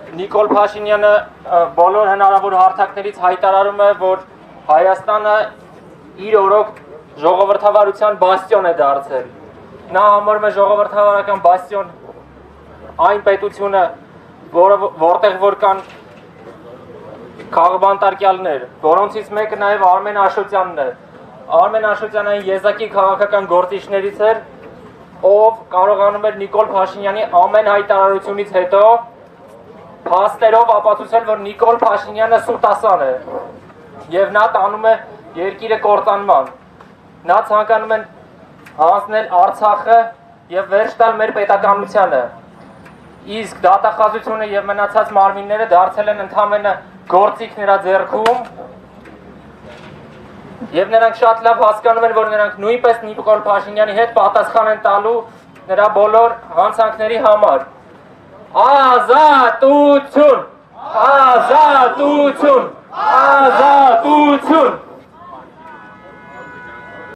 Նիկոլ Փաշինյանը բոլոր հնարավոր հարթակներից հայտարարում է, որ Հայաստանը իր օրոք ժողովրդավարության բաստիոն է դարձել։ Նա համարում է ժողովրդավարական բաստիոն այն պետությունը, որտեղ որ կան քաղբանտարկյալներ, որոնցից մեկը նաև Արմեն Աշոտյանն է։ Արմեն Աշոտյանը այն եզակի քաղաքական գործիչներից էր, ով կարողանում էր Նիկոլ Փաշինյանի ամեն հայտարարությունից հետո փաստերով ապացուցել, որ Նիկոլ Փաշինյանը սուտասան է եւ նա տանում է երկիրը կործանման։ Նա ցանկանում են հանձնել Արցախը եւ վերջ տալ մեր պետականությանը։ Իսկ դատախազությունը եւ մնացած մարմինները դարձել են ընդամենը գործիք նրա ձեռքում եւ նրանք շատ լավ հասկանում են, որ նրանք նույնպես Նիկոլ Փաշինյանի հետ պատասխան են տալու նրա բոլոր հանցանքների համար։ Ազատություն! Ազատություն! Ազատություն!